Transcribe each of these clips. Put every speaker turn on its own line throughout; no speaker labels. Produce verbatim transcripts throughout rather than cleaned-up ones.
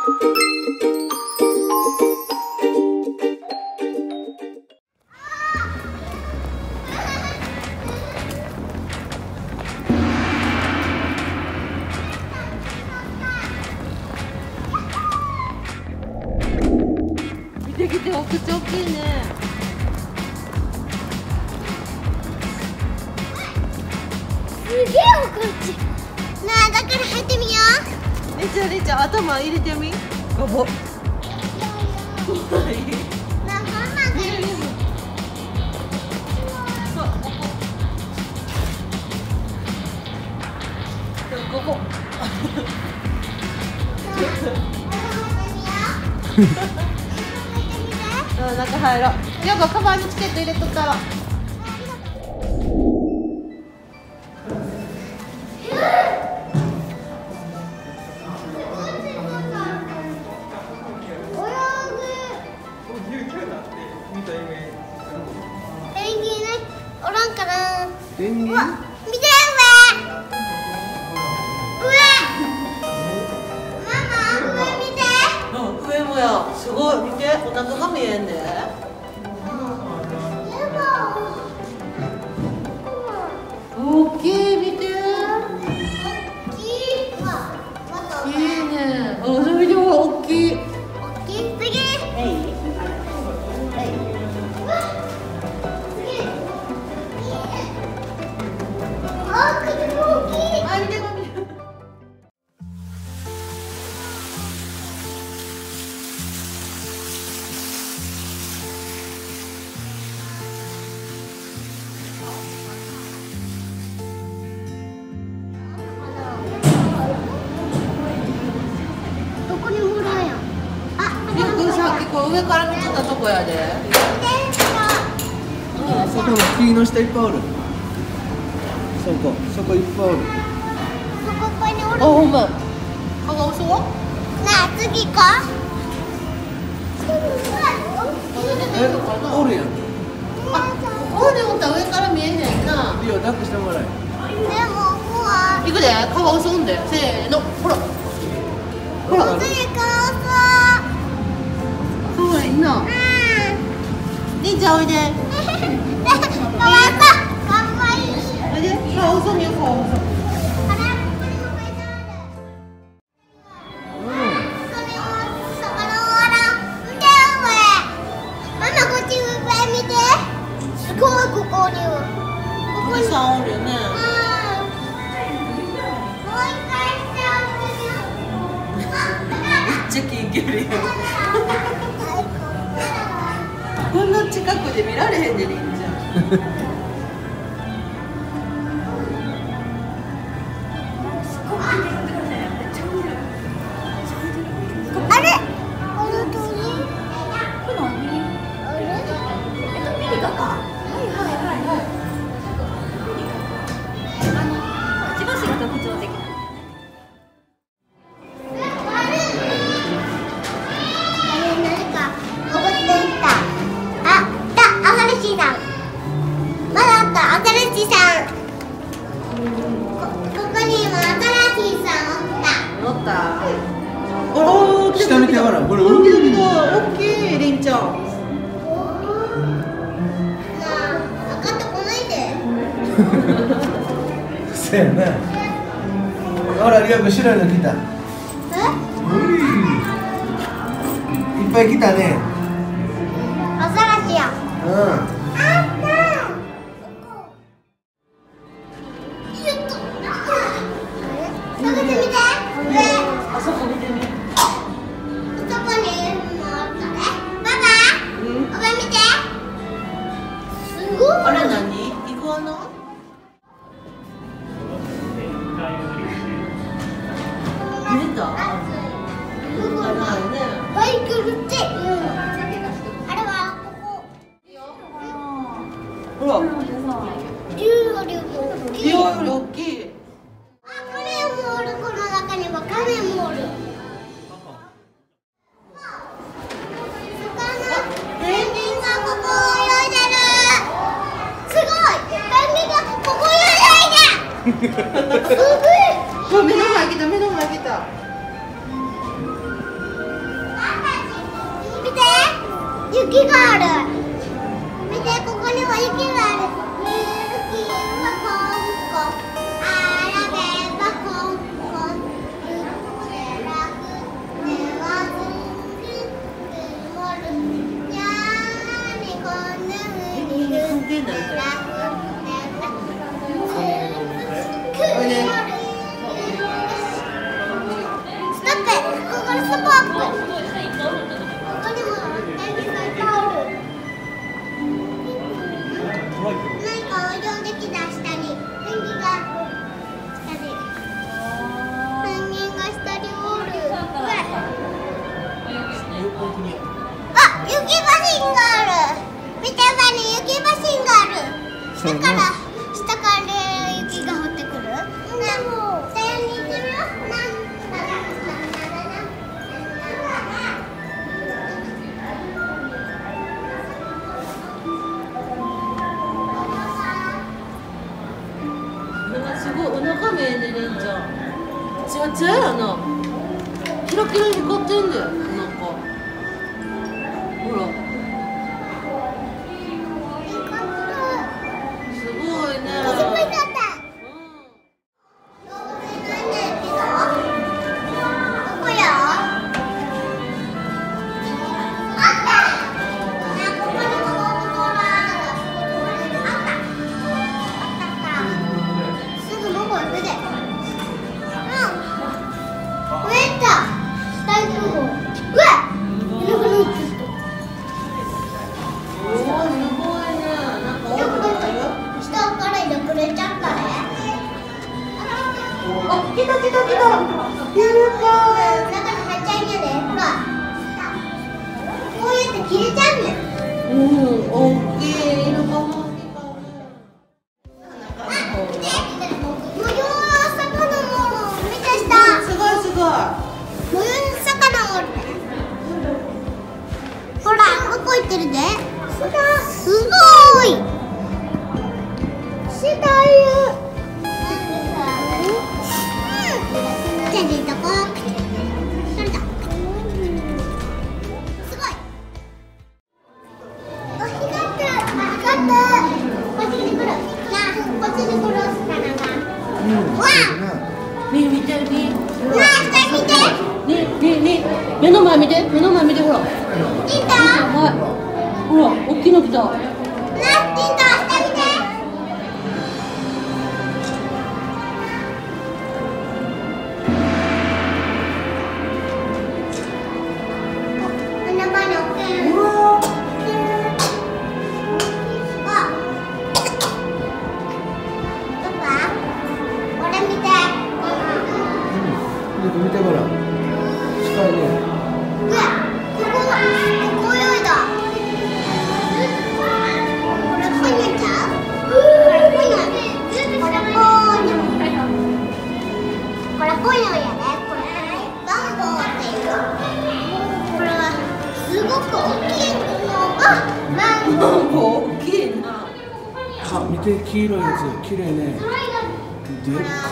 見てきて、お口大きいね。
すげえお口。なあ、だから入ってみよう。
え、じゃありんちゃん頭入れてみ。ごぼ。
なあ、ママがいる。
そう、ここ。ここ。うん、中入ろう。よくカバンにチケット入れとったわ。
ペンギンおらんかな。
ペンギン？
うわ、見て上。上。ママ、上見て。
うん、上もや。すごい、見て、お腹が見えんね。大きい、見て。
大きい。わ、また。
いいね。あ、それでも大きい。
大きい。次。あ、首も大きい。
あ、見て、見て。
どこにもおらんやん。あ、
りょうくんさっきこう上から見てたとこやで。
あそこの木の下いっぱいおる。そこ、そこいっぱいおる。
そここにお
あ、
る。
ほんま。カワウソは？
なあ、次行こう。
え、おるやん。
あ、ここでおったら上から見えへんな。
リオ抱っこしてもらえ。
でも、ここは。
行くで、カワウソおんで。せーの、ほら。ほら。
次行こ
かわいいな。
う。うん。
りんちゃんおいで。
かわいそう。かわいい。
おいで。カワウソ見よう、カワウソ。
あれ、ここにも書いてある。ここにも魚おらん。見てよ、これ。ママ、こっち上見て。すごい、ここには。ここに。
鳥さんおるよね。
うん。もう一回しておくよ。
めっちゃ緊急るよ。こんな近くで見られへんで、りんちゃん。
あれ、この鳥。この鳥。あれ。えっと、ミリカか。はいはいはいはい。あの、くちばしが特徴的な。あれ、何か登っていった。あ、だ、新しいさん。まだあった、新しいさん。こ、ここにも新しいさんおった。
乗った。おお、来た
下見てほら、これ
大きい大きい大きい、りんちゃん。
なあ、測ってこないで。
そやな。ほら、リオくん白いの来た。
え？
いっぱい来たね。
アザラシや。
うん。
あった。よっと。探してみて。上。
あそこ見てみ。
そこにもあったね。パパ。
うん。
上見て。すごい。
あれ何？イグアナ？見れた？見たないね。
バイクルって言うの。あれはここ。 雪がある。見て、ここには雪がある。雪はコンコン、あらべばコンコン、ゆっくり楽ではずん曇る。にゃーにこんなふうにゆっくり楽では曇る。ストップ。ここからストップアップ。だから下から雪が降ってくる。
すごいお腹見えねれんじゃん。ちゃちゃやな。キラキラ光ってんだよ。なんかほら。
あ、来た来た来た。イルカ。中に入っちゃいんやで。ほら。こうやって切れちゃうねん。
うん、大きいイルカも。
模様魚も見てした。
すごいすごい。
模様魚もおるね。ほら、ここ行ってるで。すごい。下いる。じゃあ、出とこう。取れた。すごい。お、光った。光った。こっちに来る。なあ、こっちに来る。魚が。わあ。
ねえ見てね。
なあ、下見て。
ねえねえねえ。目の前見て。目の前見てほら。
いた。
はい。ほら、大きいの来た。
なあ、いた。下見て。
見てごらん。近いね。
うわ、ここ、ここ泳いだ。これポニョちゃう？これポニョ。これポニョ。これポニョやね。これバンボーっていう。これはすごく大きいのがバンボー。
大きいな。
あ、見て黄色いやつ、綺麗ね。でっか。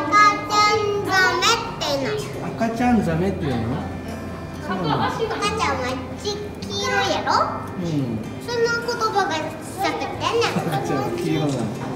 赤ちゃんザメっていうの？
赤ちゃんは黄色いやろ？
うん。
その言葉がさっててね。
赤ちゃん黄色なんだ。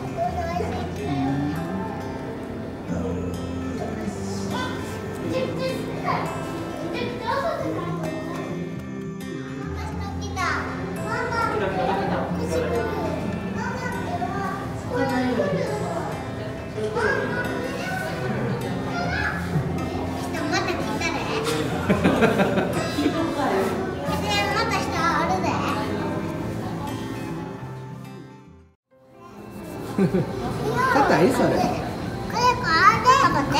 硬いそれ。
これこれ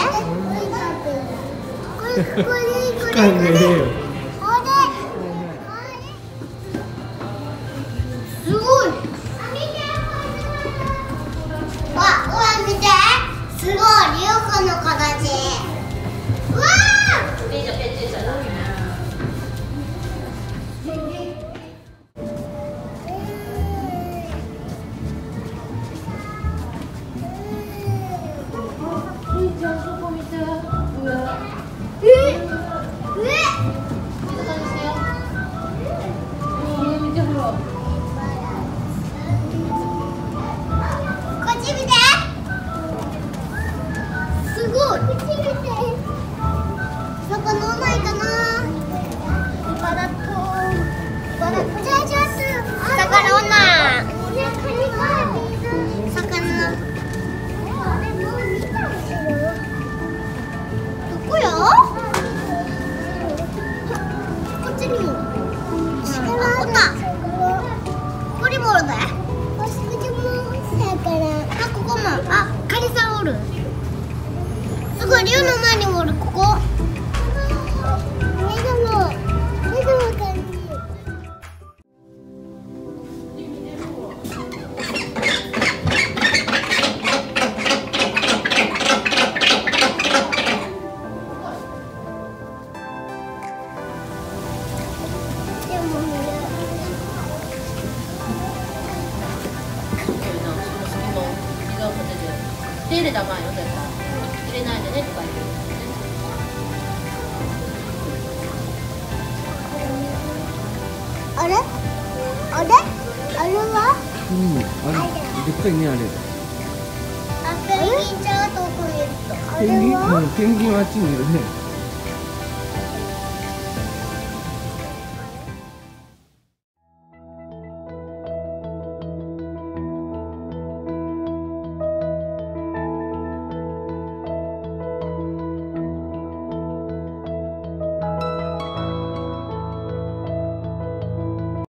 これこれこれこれ
深いね。
すごい。わ、うわ見て。すごいリオコの形。うわー。え、え。
入れたらあかんよ絶対。入れないでねとか言って。
あれあれあれは
うんあれでっかいねあれ。
あ、ペンギンちゃんは遠くにいると。あれ
ペンギン
は
うんペンギンはあっちにいるね。